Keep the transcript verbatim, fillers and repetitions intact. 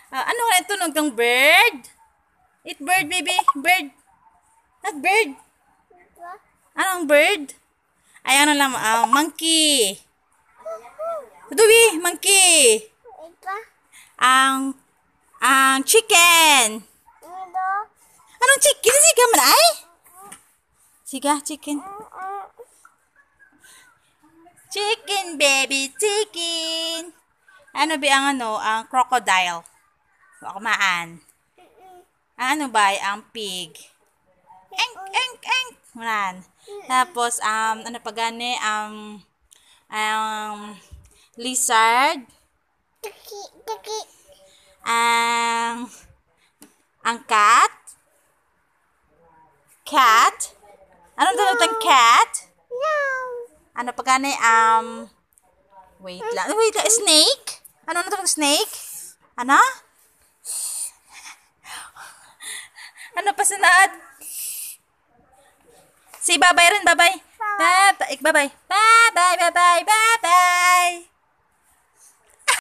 Ah, ano nga tunog ng bird? Eat bird, baby. Bird. Not bird. Anong bird? Ay, ano lang, ah, monkey. Tudubi, monkey. Ang, ang chicken. Anong chicken? Siga man ay? Siga, chicken. Chicken, baby, chicken. Ano ba ang ano, ang crocodile? Kumaan. Ano ba ang pig? Enk, enk, enk. Maran. Tapos, um, ano pa gani, um, um, lizard. Ang, ang cat. Cat. Anong tawag ng cat? Ano pa gani, um, wait lang, wait lang, snake? Ano na tawag snake? Ano? Ano pa sunod? Si babay rin, babay. Bye-bye, babay. Bye-bye, bye-bye, bye-bye.